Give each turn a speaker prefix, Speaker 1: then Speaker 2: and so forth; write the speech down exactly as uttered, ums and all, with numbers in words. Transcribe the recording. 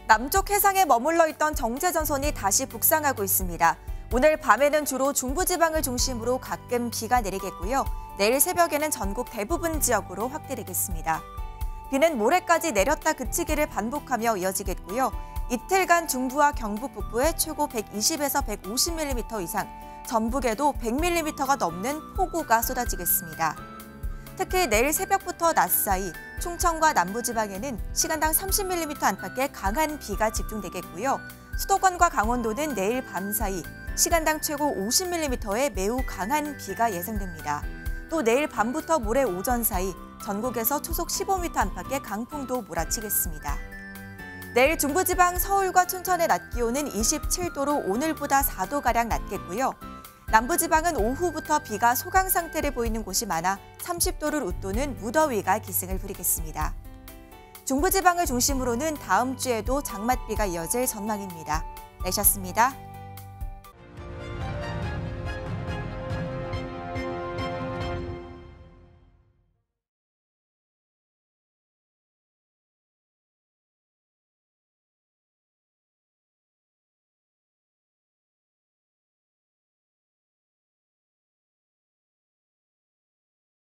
Speaker 1: 남쪽 해상에 머물러 있던 정체전선이 다시 북상하고 있습니다. 오늘 밤에는 주로 중부지방을 중심으로 가끔 비가 내리겠고요. 내일 새벽에는 전국 대부분 지역으로 확대되겠습니다. 비는 모레까지 내렸다 그치기를 반복하며 이어지겠고요. 이틀간 중부와 경북 북부에 최고 백이십에서 백오십 밀리미터 이상, 전북에도 백 밀리미터가 넘는 폭우가 쏟아지겠습니다. 특히 내일 새벽부터 낮 사이 충청과 남부지방에는 시간당 삼십 밀리미터 안팎의 강한 비가 집중되겠고요. 수도권과 강원도는 내일 밤 사이 시간당 최고 오십 밀리미터의 매우 강한 비가 예상됩니다. 또 내일 밤부터 모레 오전 사이 전국에서 초속 십오 미터 안팎의 강풍도 몰아치겠습니다. 내일 중부지방 서울과 춘천의 낮 기온은 이십칠 도로 오늘보다 사 도가량 낮겠고요. 남부지방은 오후부터 비가 소강 상태를 보이는 곳이 많아 삼십 도를 웃도는 무더위가 기승을 부리겠습니다. 중부지방을 중심으로는 다음 주에도 장맛비가 이어질 전망입니다. 내셨습니다.